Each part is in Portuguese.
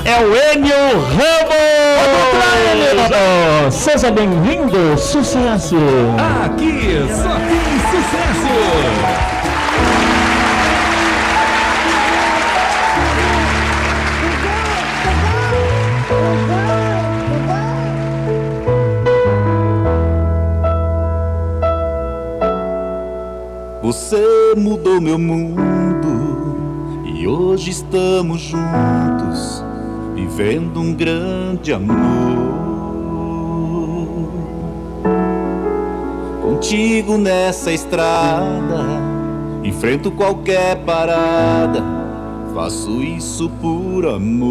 é o Enio Ramos. Seja bem-vindo, sucesso. Aqui só tem sucesso. Você mudou meu mundo e hoje estamos juntos, vivendo um grande amor. Contigo nessa estrada, enfrento qualquer parada, faço isso por amor.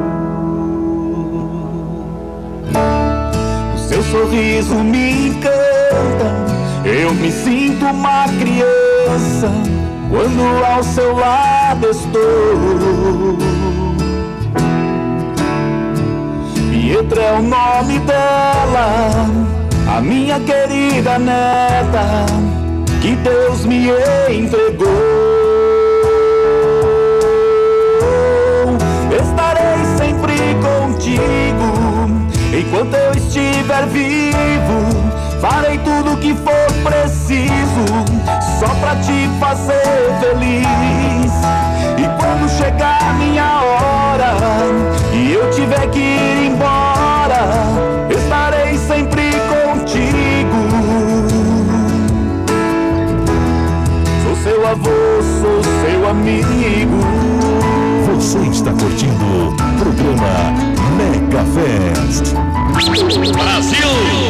O seu sorriso me encanta, eu me sinto uma criança quando ao seu lado estou. Pietra é o nome dela, a minha querida neta, que Deus me entregou. Estarei sempre contigo, enquanto eu estiver vivo. Farei tudo o que for preciso, só pra te fazer feliz. E quando chegar a minha hora e eu tiver que ir embora, estarei sempre contigo. Sou seu avô, sou seu amigo. Você está curtindo o programa Mega Fest. Brasil!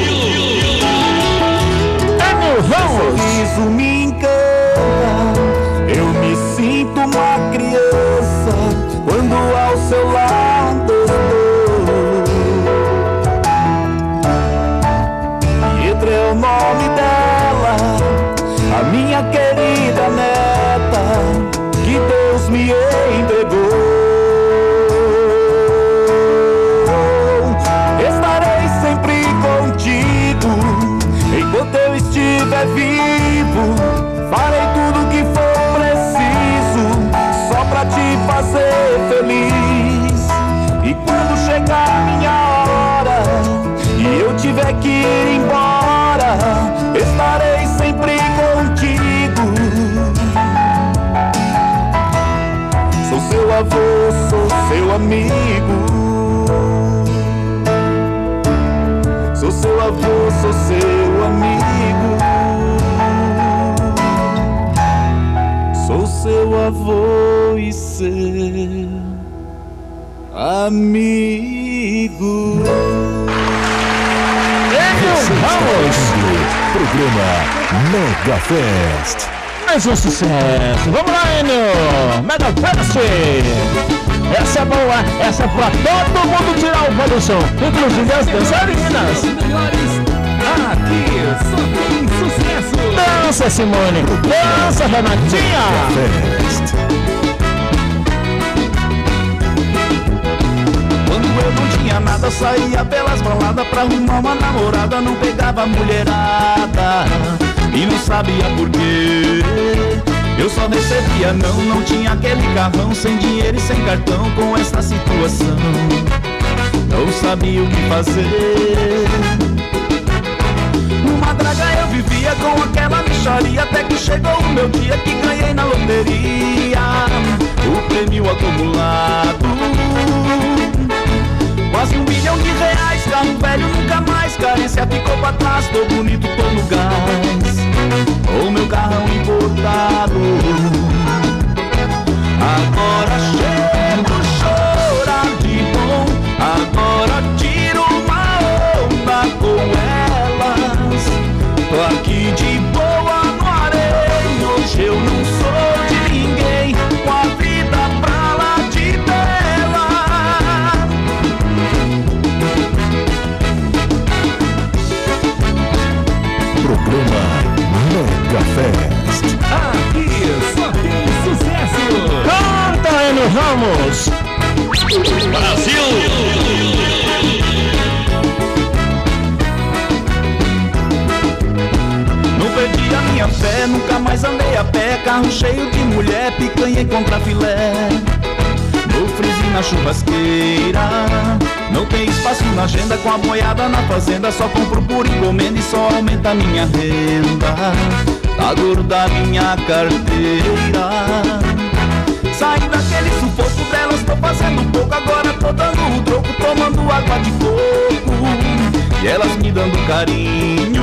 Vamos! Sorriso me encanta, eu me sinto uma criança quando ao seu lado estou. Pietra é o nome dela, a minha querida neta, que Deus me entregou. Estarei sempre contigo, enquanto eu estiver vivo. Farei tudo o que for preciso, só pra te fazer feliz. E quando chegar a minha hora e eu tiver que ir embora, estarei sempre contigo. Sou seu avô, sou seu amigo. Sou seu avô, sou seu amigo. Sou seu avô e seu amigo. Vamos! Programa Mega Fest. Mais um sucesso. Vamos lá, Enio. Mega Fest. Essa é boa, essa é pra todo mundo tirar o pé do som, inclusive as dançarinas. Aqui só tem sucesso. Dança, Simone. Dança, Renatinha. Fest. Quando eu não tinha nada, saía pelas baladas pra arrumar uma namorada. Não pegava mulherada e não sabia por quê. Eu só recebia não tinha aquele carrão, sem dinheiro e sem cartão. Com essa situação não sabia o que fazer. Numa draga eu vivia com aquela mixaria, até que chegou o meu dia que ganhei na loteria o prêmio acumulado, quase R$1 milhão, carro velho nunca mais, carência ficou pra trás, tô bonito, tô no gás, o meu carrão importado. Agora chego, chorar de bom, agora tiro uma onda com elas. Tô aqui de boa no areia, hoje eu não sou de ninguém, com a vida pra lá de bela. Programa Mega Fest. Aqui só tem sucesso. Canta, Enio Ramos. Brasil! Não perdi a minha fé, nunca mais andei a pé, carro cheio de mulher, picanha e contrafilé. no freezer, na churrasqueira. Não tem espaço na agenda, com a boiada na fazenda. Só compro por encomenda e só aumenta a minha renda. Tá gorda minha carteira. Saí daquele sufoco delas, tô fazendo pouco. Agora tô dando o troco, tomando água de coco, e elas me dando carinho.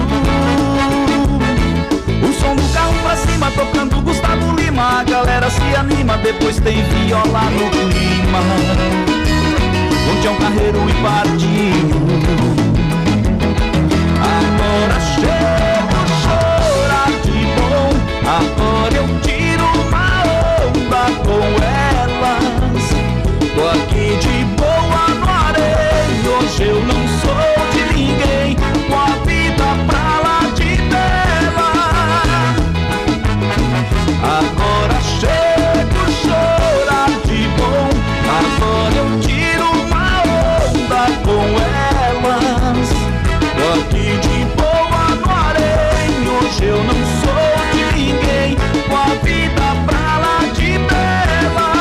O som do carro pra cima, tocando Gustavo Lima. A galera se anima, depois tem viola no clima. Onde é um carreiro e Pardinho. Agora chego a chorar de bom. Agora eu tiro uma onda com elas. Tô aqui de boa no areia. Hoje eu não sou de ninguém, com a vida pra lá de bela. Agora chego a chorar de bom. Agora eu tiro uma onda com elas. Tô aqui de boa no areia. Hoje eu não sou de ninguém, com a vida pra lá de bela.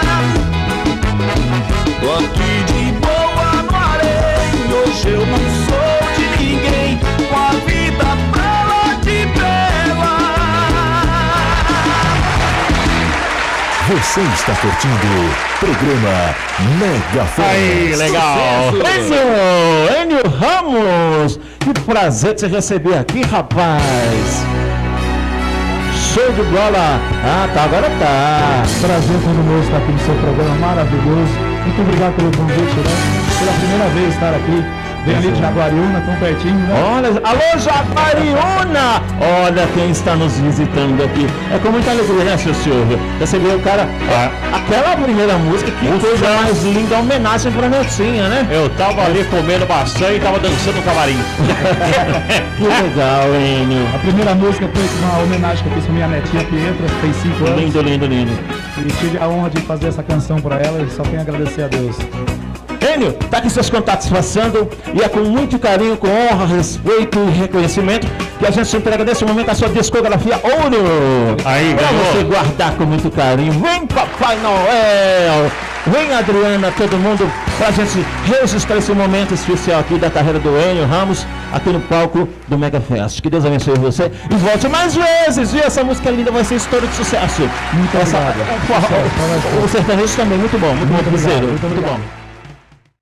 Tô aqui de boa no areia. Hoje eu não sou de ninguém, com a vida pra lá de bela. Você está curtindo o programa Mega Fest. Aí, legal. Enio Ramos, que prazer te receber aqui, rapaz. Show de bola. Ah, tá, agora tá. Prazer todo mundo estar aqui no seu programa maravilhoso. Muito obrigado pelo convite, né? Pela primeira vez estar aqui. Vem ali de Jaguariúna, tão pertinho, né? Olha, alô Jaguariúna! Olha quem está nos visitando aqui. É com muita alegria, né, seu Silvio? Receber o cara. Aquela primeira música, que coisa mais linda, homenagem pra Netinha, né? Eu tava ali comendo maçã e tava dançando no camarim. Que legal, Enio. A primeira música foi uma homenagem que eu fiz pra minha netinha Pietra, que tem 5 anos. Lindo, lindo, lindo. E tive a honra de fazer essa canção pra ela e só tenho a agradecer a Deus. Enio, tá aqui seus contatos passando e é com muito carinho, com honra, respeito e reconhecimento que a gente entrega nesse momento a sua discografia Ouro. Aí, pra ganhou. você guardar com muito carinho. Vem, Papai Noel! Vem, Adriana, todo mundo, pra gente registrar esse momento especial aqui da carreira do Enio Ramos, aqui no palco do Mega Fest. Que Deus abençoe você e volte mais vezes, viu? Essa música linda vai ser história de sucesso. Muito obrigado. O sertanejo também, muito bom, muito bom, Muito parceiro. obrigado, muito Muito obrigado. bom.